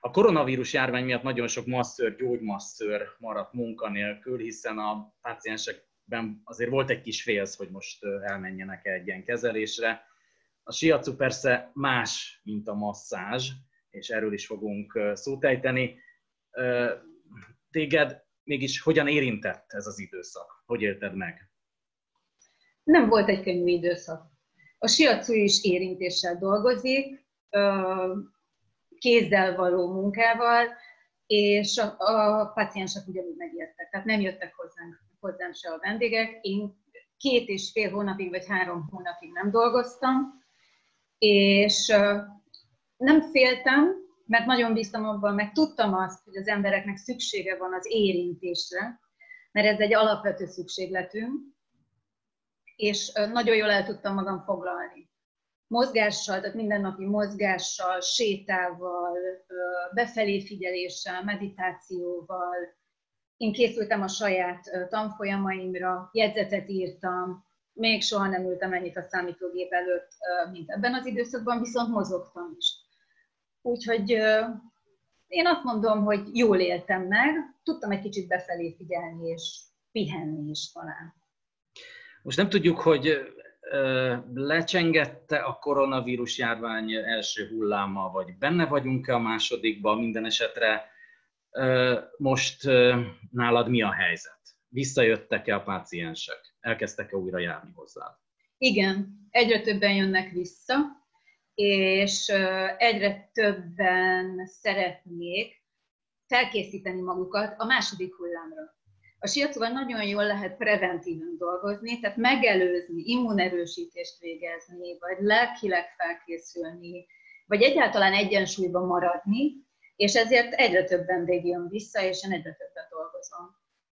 A koronavírus járvány miatt nagyon sok masszőr, gyógymasszőr maradt munkanélkül, hiszen a páciensekben azért volt egy kis félsz, hogy most elmenjenek egy ilyen kezelésre. A shiatsu persze más, mint a masszázs, és erről is fogunk szót ejteni. Téged mégis hogyan érintett ez az időszak? Hogy élted meg? Nem volt egy könnyű időszak. A shiatsu is érintéssel dolgozik, kézzel való munkával, és a páciensek ugyanúgy megijedtek. Tehát nem jöttek hozzám se a vendégek. Én 2,5 hónapig vagy 3 hónapig nem dolgoztam, és nem féltem, mert nagyon bíztam abban, meg tudtam azt, hogy az embereknek szüksége van az érintésre, mert ez egy alapvető szükségletünk, és nagyon jól el tudtam magam foglalni. Mozgással, tehát mindennapi mozgással, sétával, befelé figyeléssel, meditációval. Én készültem a saját tanfolyamaimra, jegyzetet írtam, még soha nem ültem ennyit a számítógép előtt, mint ebben az időszakban, viszont mozogtam is. Úgyhogy én azt mondom, hogy jól éltem meg, tudtam egy kicsit befelé figyelni és pihenni is talán. Most nem tudjuk, hogy lecsengette a koronavírus járvány első hulláma, vagy benne vagyunk-e a másodikban, minden esetre most nálad mi a helyzet? Visszajöttek-e a páciensek? Elkezdtek-e újra járni hozzá? Igen, egyre többen jönnek vissza, és egyre többen szeretnék felkészíteni magukat a második hullámra. A shiatsuval nagyon jól lehet preventíven dolgozni, tehát megelőzni, immunerősítést végezni, vagy lelkileg felkészülni, vagy egyáltalán egyensúlyban maradni, és ezért egyre több vendég jön vissza, és én egyre többet dolgozom.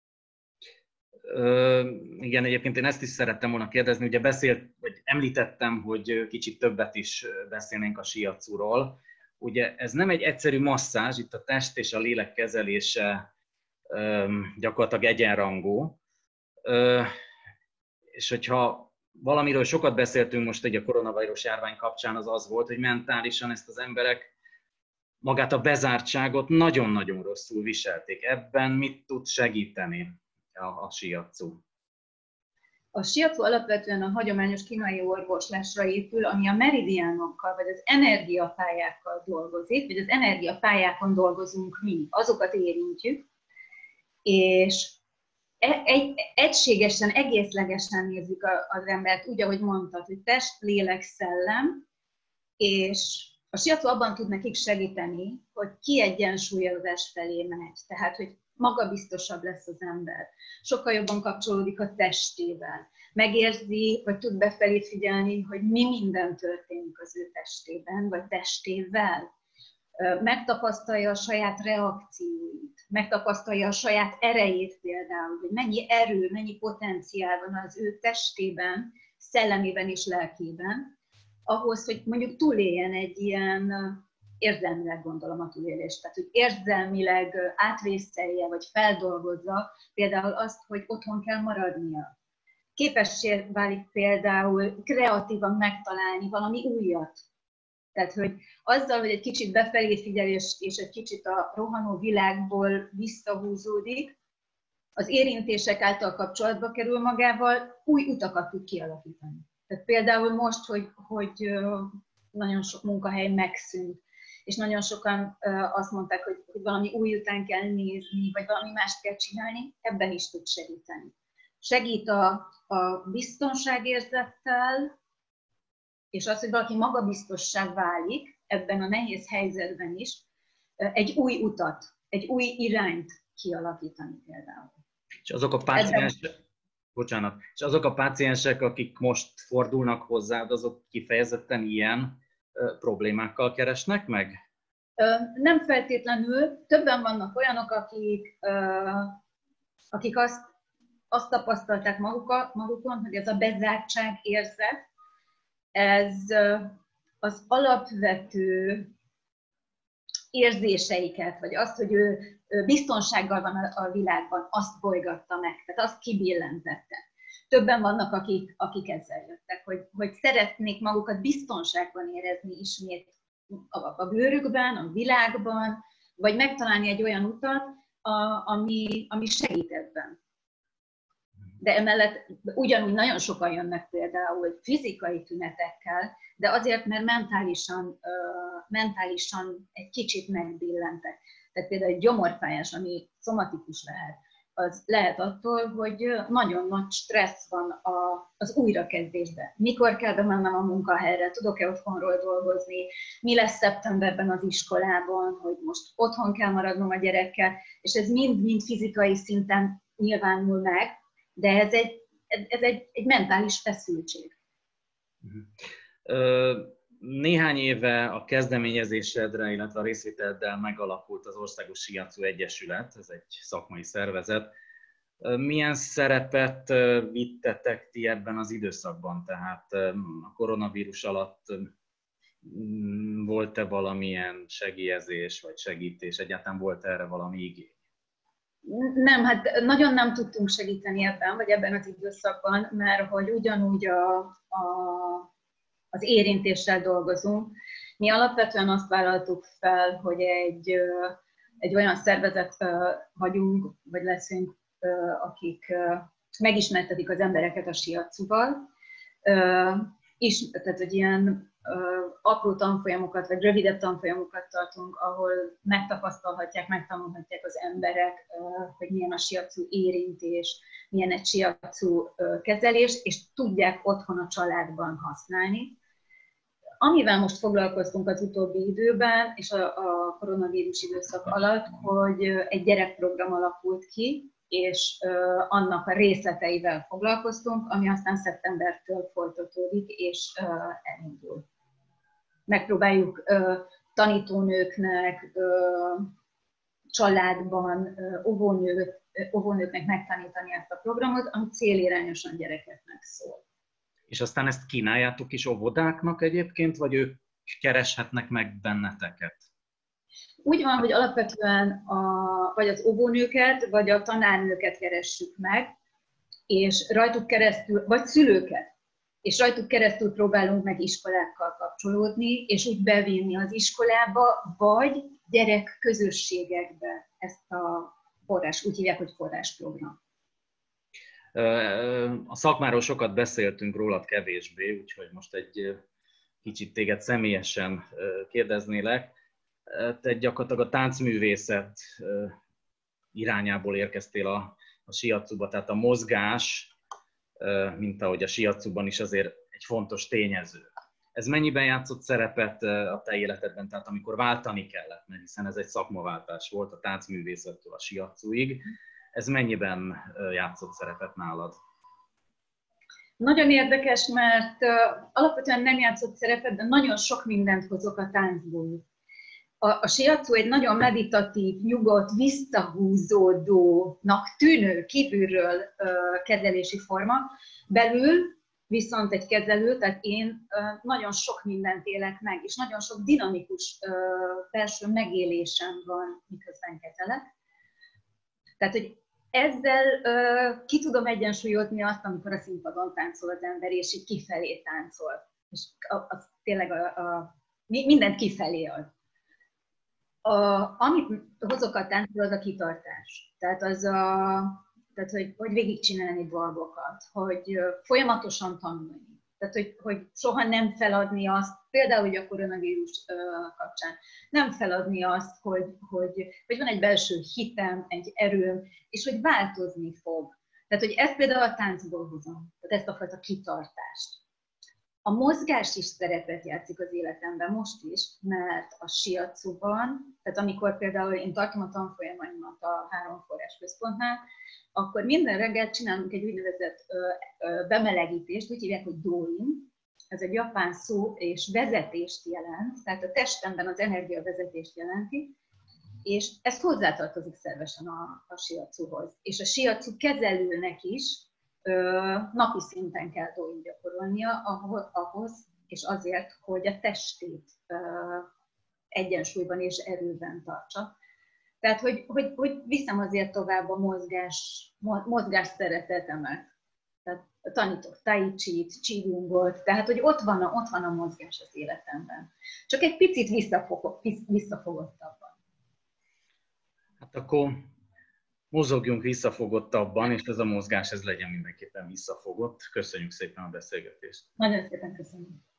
Igen, egyébként én ezt is szerettem volna kérdezni, ugye vagy említettem, hogy kicsit többet is beszélnénk a shiatsuról. Ugye ez nem egy egyszerű masszázs, itt a test és a lélek kezelése gyakorlatilag egyenrangú. És hogyha valamiről sokat beszéltünk most egy a koronavírus járvány kapcsán, az volt, hogy mentálisan ezt az emberek magát a bezártságot nagyon-nagyon rosszul viselték. Ebben mit tud segíteni a shiatsu? A shiatsu alapvetően a hagyományos kínai orvoslásra épül, ami a meridiánokkal, vagy az energiapályákkal dolgozik, vagy az energiapályákon dolgozunk mi, azokat érintjük, és egységesen, egészlegesen nézzük az embert, úgy, ahogy mondtad, hogy test, lélek, szellem, és a shiatsu abban tud nekik segíteni, hogy kiegyensúlyozás felé megy, tehát, hogy magabiztosabb lesz az ember, sokkal jobban kapcsolódik a testével, megérzi, vagy tud befelé figyelni, hogy mi minden történik az ő testében, vagy testével. Megtapasztalja a saját reakcióit, megtapasztalja a saját erejét például, hogy mennyi erő, mennyi potenciál van az ő testében, szellemében és lelkében, ahhoz, hogy mondjuk túléljen egy ilyen, érzelmileg gondolom a túlélést, tehát hogy érzelmileg átvészelje, vagy feldolgozza például azt, hogy otthon kell maradnia. Képessé válik például kreatívan megtalálni valami újat. Tehát, hogy azzal, hogy egy kicsit befelé figyel, és egy kicsit a rohanó világból visszahúzódik, az érintések által kapcsolatba kerül magával, új utakat tud kialakítani. Tehát például most, hogy nagyon sok munkahely megszűnt, és nagyon sokan azt mondták, hogy valami új után kell nézni, vagy valami mást kell csinálni, ebben is tud segíteni. Segít a biztonságérzettel, és az, hogy valaki magabiztossá válik ebben a nehéz helyzetben is, egy új utat, egy új irányt kialakítani például. És azok a páciensek, akik most fordulnak hozzád, azok kifejezetten ilyen problémákkal keresnek meg? Nem feltétlenül. Többen vannak olyanok, akik azt tapasztalták magukon, hogy ez a bezártság érzet, ez az alapvető érzéseiket, vagy azt, hogy ő biztonsággal van a világban, azt bolygatta meg, tehát azt kibillentette. Többen vannak, akik ezzel jöttek, hogy szeretnék magukat biztonságban érezni ismét a bőrükben, a világban, vagy megtalálni egy olyan utat, ami segít ebben. De emellett ugyanúgy nagyon sokan jönnek például fizikai tünetekkel, de azért, mert mentálisan egy kicsit megbillentek. Tehát például egy gyomorfájás, ami szomatikus lehet, az lehet attól, hogy nagyon nagy stressz van az újrakezdésben. Mikor kell bemennem a munkahelyre, tudok-e otthonról dolgozni, mi lesz szeptemberben az iskolában, hogy most otthon kell maradnom a gyerekkel, és ez mind fizikai szinten nyilvánul meg, de ez egy mentális feszültség. Néhány éve a kezdeményezésedre, illetve a részvételeddel megalakult az Országos Shiatsu Egyesület, ez egy szakmai szervezet. Milyen szerepet vittetek ti ebben az időszakban? Tehát a koronavírus alatt volt-e valamilyen segélyezés vagy segítés? Egyáltalán volt erre valami igény? Nem, hát nagyon nem tudtunk segíteni ebben, vagy ebben az időszakban, mert hogy ugyanúgy az érintéssel dolgozunk. Mi alapvetően azt vállaltuk fel, hogy egy olyan szervezet vagyunk, vagy leszünk, akik megismertetik az embereket a shiatsuval, tehát, hogy ilyen apró tanfolyamokat, vagy rövidebb tanfolyamokat tartunk, ahol megtapasztalhatják, megtanulhatják az emberek, hogy milyen a shiatsu érintés, milyen egy shiatsu kezelés, és tudják otthon a családban használni. Amivel most foglalkoztunk az utóbbi időben, és a koronavírus időszak alatt, hogy egy gyerekprogram alakult ki, és annak a részleteivel foglalkoztunk, ami aztán szeptembertől folytatódik, és elindul. Megpróbáljuk tanítónőknek, családban, óvónőknek megtanítani ezt a programot, ami célirányosan gyerekeknek szól. És aztán ezt kínáljátok is óvodáknak egyébként, vagy ők kereshetnek meg benneteket? Úgy van, hogy alapvetően vagy az óvónőket, vagy a tanárnőket keressük meg, és rajtuk keresztül, vagy szülőket, és rajtuk keresztül próbálunk meg iskolákkal kapcsolódni, és úgy bevinni az iskolába, vagy gyerek közösségekbe ezt a forrás, úgy hívják, hogy forrásprogram. A szakmáról sokat beszéltünk, rólad kevésbé, úgyhogy most egy kicsit téged személyesen kérdeznélek. Te gyakorlatilag a táncművészet irányából érkeztél a shiatsuba, tehát a mozgás, mint ahogy a shiatsuban is azért egy fontos tényező. Ez mennyiben játszott szerepet a te életedben, tehát amikor váltani kellett, mert hiszen ez egy szakmaváltás volt a táncművészettől a shiatsuig, ez mennyiben játszott szerepet nálad? Nagyon érdekes, mert alapvetően nem játszott szerepet, de nagyon sok mindent hozok a táncból. A shiatsu egy nagyon meditatív, nyugodt, visszahúzódónak tűnő kívülről kezelési forma. Belül viszont egy kezelő, tehát én nagyon sok mindent élek meg, és nagyon sok dinamikus belső megélésem van, miközben kezelek. Tehát, hogy ezzel ki tudom egyensúlyozni azt, amikor a színpadon táncol az ember, és így kifelé táncol. És az tényleg mindent kifelé ad. Amit hozok a táncról, az a kitartás. Tehát hogy végigcsinálni dolgokat, hogy folyamatosan tanulni. Tehát, hogy soha nem feladni azt, például hogy a koronavírus kapcsán, nem feladni azt, hogy van egy belső hitem, egy erőm, és hogy változni fog. Tehát, hogy ezt például a táncból hozom, tehát ezt a fajta kitartást. A mozgás is szerepet játszik az életemben most is, mert a shiatsuban, tehát amikor például én tartom a tanfolyamaimat a 3 forrás központnál, akkor minden reggel csinálunk egy úgynevezett bemelegítést, úgy hívják, hogy doin. Ez egy japán szó, és vezetést jelent, tehát a testemben az energiavezetést jelenti, és ez hozzátartozik szervesen a shiatsuhoz. És a shiatsu kezelőnek is napi szinten kell doin gyakorolnia ahhoz, és azért, hogy a testét egyensúlyban és erőben tartsa. Tehát, hogy viszem azért tovább a mozgás szeretetemet. Tehát tanítok tai chi-t, qigongot, tehát, hogy ott van a mozgás az életemben. Csak egy picit visszafogottabban. Hát akkor mozogjunk visszafogottabban, és ez a mozgás ez legyen mindenképpen visszafogott. Köszönjük szépen a beszélgetést. Nagyon szépen köszönöm.